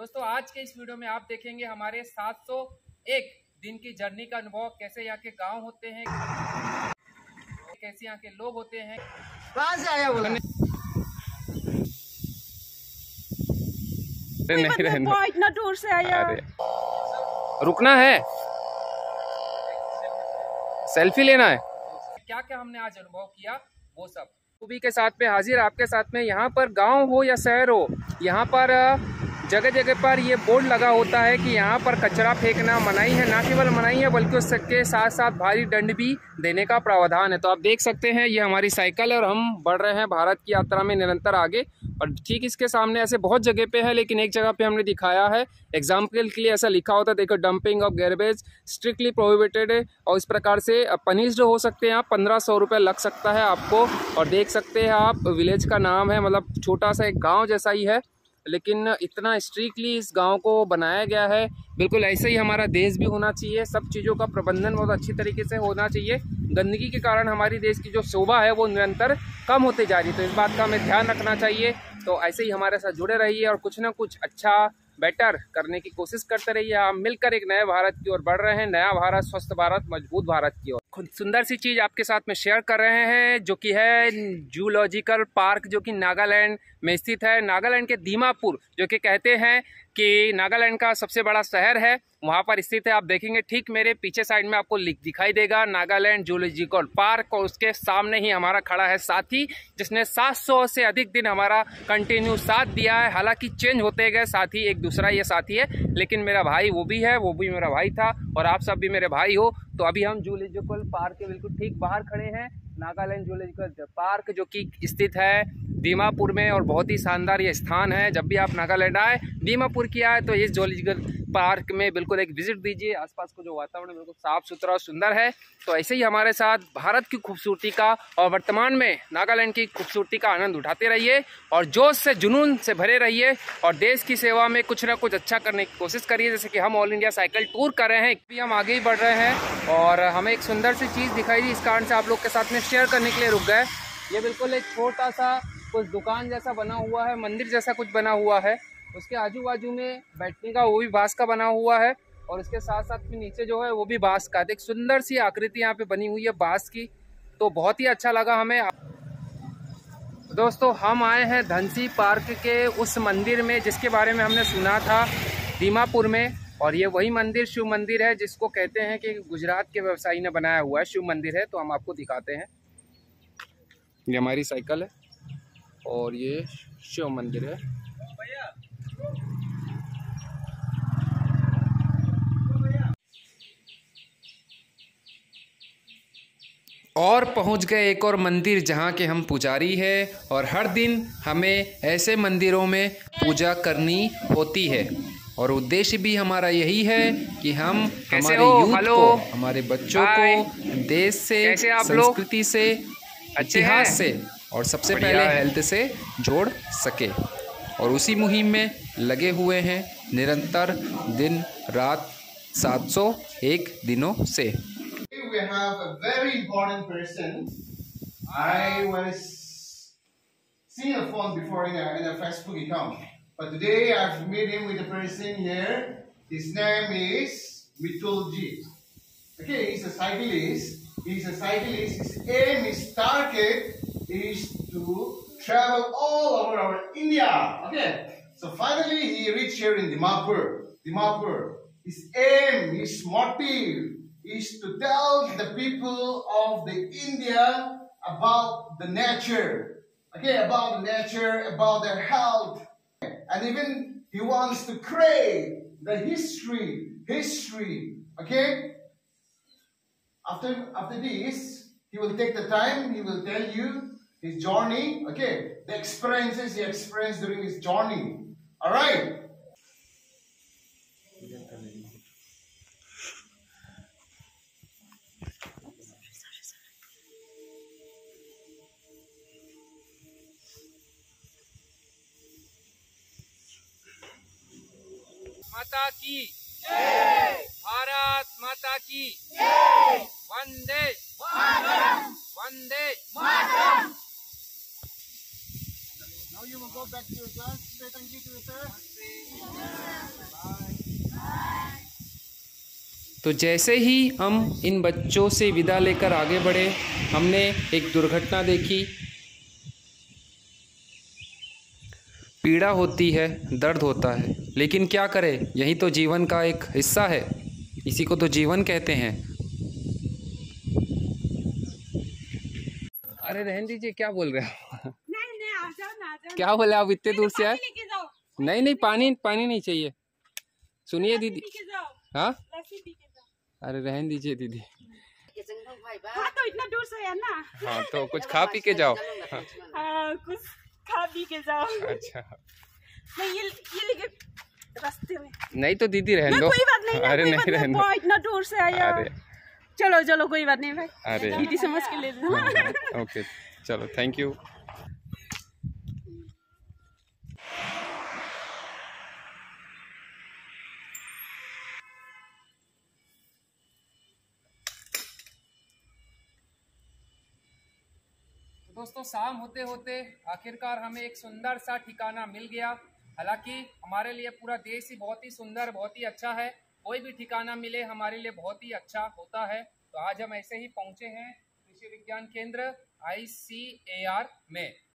दोस्तों आज के इस वीडियो में आप देखेंगे हमारे 701 दिन की जर्नी का अनुभव, कैसे यहाँ के गांव होते हैं, कैसे यहाँ के लोग होते हैं। कहाँ से आया बोला? इतना दूर से आया। रुकना है, सेल्फी लेना है। क्या क्या हमने आज अनुभव किया वो सब खूबी के साथ में हाजिर आपके साथ में। यहाँ पर गांव हो या शहर हो, यहाँ पर जगह जगह पर ये बोर्ड लगा होता है कि यहाँ पर कचरा फेंकना मनाही है। ना केवल मनाही है बल्कि उसके साथ साथ भारी दंड भी देने का प्रावधान है। तो आप देख सकते हैं ये हमारी साइकिल है और हम बढ़ रहे हैं भारत की यात्रा में निरंतर आगे। और ठीक इसके सामने ऐसे बहुत जगह पे है, लेकिन एक जगह पे हमने दिखाया है एग्जाम्पल के लिए। ऐसा लिखा होता है, देखो, dumping of garbage strictly prohibited है और इस प्रकार से पनिश्ड हो सकते हैं आप। 1500 रुपये लग सकता है आपको। और देख सकते हैं आप, विलेज का नाम है, मतलब छोटा सा एक गाँव जैसा ही है, लेकिन इतना स्ट्रिक्टली इस गांव को बनाया गया है। बिल्कुल ऐसे ही हमारा देश भी होना चाहिए। सब चीज़ों का प्रबंधन बहुत अच्छी तरीके से होना चाहिए। गंदगी के कारण हमारी देश की जो शोभा है वो निरंतर कम होते जा रही है, तो इस बात का हमें ध्यान रखना चाहिए। तो ऐसे ही हमारे साथ जुड़े रहिए और कुछ ना कुछ अच्छा बेटर करने की कोशिश करते रहिए। हम मिलकर एक नए भारत की ओर बढ़ रहे हैं, नया भारत, स्वस्थ भारत, मजबूत भारत की ओर। खुद सुंदर सी चीज़ आपके साथ में शेयर कर रहे हैं, जो कि है जूलॉजिकल पार्क, जो कि नागालैंड में स्थित है। नागालैंड के दीमापुर, जो कि कहते हैं कि नागालैंड का सबसे बड़ा शहर है, वहाँ पर स्थित है। आप देखेंगे ठीक मेरे पीछे साइड में आपको दिखाई देगा नागालैंड जूलॉजिकल पार्क, और उसके सामने ही हमारा खड़ा है साथी, जिसने 700 से अधिक दिन हमारा कंटिन्यू साथ दिया है। हालांकि चेंज होते गए साथी, एक दूसरा ये साथी है, लेकिन मेरा भाई वो भी है, वो भी मेरा भाई था और आप सब भी मेरे भाई हो। तो अभी हम जूलॉजिकल पार्क के बिल्कुल ठीक बाहर खड़े हैं। नागालैंड जूलॉजिकल पार्क जो कि स्थित है दीमापुर में, और बहुत ही शानदार ये स्थान है। जब भी आप नागालैंड आए, दीमापुर की आए, तो इस जूलॉजिकल पार्क में बिल्कुल एक विजिट दीजिए। आसपास को जो वातावरण बिल्कुल साफ सुथरा और सुंदर है। तो ऐसे ही हमारे साथ भारत की खूबसूरती का और वर्तमान में नागालैंड की खूबसूरती का आनंद उठाते रहिए और जोश से, जुनून से भरे रहिए और देश की सेवा में कुछ ना कुछ अच्छा करने की कोशिश करिए। जैसे कि हम ऑल इंडिया साइकिल टूर कर रहे हैं, अभी हम आगे ही बढ़ रहे हैं और हमें एक सुंदर सी चीज़ दिखाई दी, इस कारण से आप लोग के साथ में शेयर करने के लिए रुक गए। ये बिल्कुल एक छोटा सा कुछ दुकान जैसा बना हुआ है, मंदिर जैसा कुछ बना हुआ है। उसके आजू बाजू में बैठने का वो भी बांस का बना हुआ है, और उसके साथ साथ में नीचे जो है वो भी बांस का। एक सुंदर सी आकृति यहाँ पे बनी हुई है बांस की, तो बहुत ही अच्छा लगा हमें। दोस्तों हम आए हैं धनसी पार्क के उस मंदिर में जिसके बारे में हमने सुना था दीमापुर में, और ये वही मंदिर शिव मंदिर है जिसको कहते हैं कि गुजरात के व्यवसायी ने बनाया हुआ है, शिव मंदिर है। तो हम आपको दिखाते हैं, ये हमारी साइकिल है और ये शिव मंदिर है। और पहुंच गए एक और मंदिर जहां के हम पुजारी है, और हर दिन हमें ऐसे मंदिरों में पूजा करनी होती है। और उद्देश्य भी हमारा यही है कि हम हमारे यूथ को, हमारे बच्चों को देश से, संस्कृति से, इतिहास से और सबसे पहले हेल्थ से जोड़ सके। और उसी मुहिम में लगे हुए हैं निरंतर, दिन रात, 701 दिनों से। We have a very important person. I was seeing a phone before in a Facebook account, but today I've met him with a person here. His name is Mitulji. Okay, he's a cyclist. His aim, his target is to travel all over our India. Okay, so finally he reached here in Dimapur. His aim, his motive is to tell the people of the India about the nature. Okay, about the nature, about their health, and even he wants to create the history. Okay. After this, he will take the time. He will tell you his journey. Okay, the experiences he experienced during his journey. All right. माता की जय, भारत माता की जय, Vande Mataram, Vande Mataram. Now you will go back to your class. Say thank you to your sir. तो जैसे ही हम इन बच्चों से विदा लेकर आगे बढ़े, हमने एक दुर्घटना देखी। पीड़ा होती है, दर्द होता है, लेकिन क्या करें, यही तो जीवन का एक हिस्सा है, इसी को तो जीवन कहते हैं। अरे रहने दीजिए, क्या बोल रहे हो? नहीं आ जाओ क्या बोले आप, इतने दूर से आए? लेके जाओ। नहीं नहीं, पानी नहीं चाहिए। सुनिए दीदी। लेके जाओ, हाँ, लस्सी पी के जाओ। अरे रहने दीजिए दीदी। हाँ तो इतना दूर से है ना। हाँ तो कुछ खा पी के जाओ। हाँ। कुछ खा पी के जाओ। अच्छा नहीं ये लेके रास्ते में। नहीं तो दीदी रहने दो। कोई बात नहीं, अरे कोई नहीं बात नहीं, रहने बहुत इतना दूर से आया। अरे चलो चलो कोई बात नहीं भाई, अरे दीदी समझ के ले लो। ओके चलो, थैंक यू। दोस्तों शाम होते होते आखिरकार हमें एक सुंदर सा ठिकाना मिल गया। हालांकि हमारे लिए पूरा देश ही बहुत ही सुंदर, बहुत ही अच्छा है। कोई भी ठिकाना मिले हमारे लिए बहुत ही अच्छा होता है। तो आज हम ऐसे ही पहुंचे हैं कृषि विज्ञान केंद्र ICAR में।